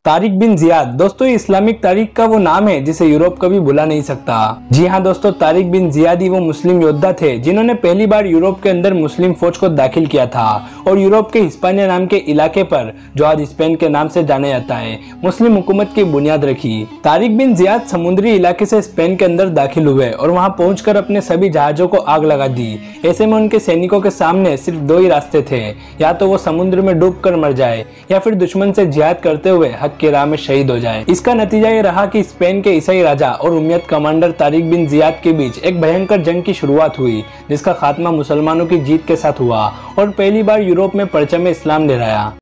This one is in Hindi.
तारिक बिन जियाद दोस्तों इस्लामिक तारीख का वो नाम है जिसे यूरोप कभी भुला नहीं सकता। जी हाँ दोस्तों, तारिक बिन जियाद ही वो मुस्लिम योद्धा थे जिन्होंने पहली बार यूरोप के अंदर मुस्लिम फौज को दाखिल किया था और यूरोप के हिस्पानिया नाम के इलाके पर, जो आज स्पेन के नाम से जाने जाता है, मुस्लिम हुकूमत की बुनियाद रखी। तारिक बिन जियाद समुद्री इलाके से स्पेन के अंदर दाखिल हुए और वहां पहुंचकर अपने सभी जहाजों को आग लगा दी। ऐसे में उनके सैनिकों के सामने सिर्फ दो ही रास्ते थे, या तो वो समुद्र में डूबकर मर जाए या फिर दुश्मन से जिहाद करते हुए हक की राह में शहीद हो जाए। इसका नतीजा ये रहा कि स्पेन के ईसाई राजा और Umayyad commander Tariq bin Ziyad के बीच एक भयंकर जंग की शुरुआत हुई, जिसका खात्मा मुसलमानों की जीत के साथ हुआ और पहली बार यूरोप में परचम इस्लाम लहराया।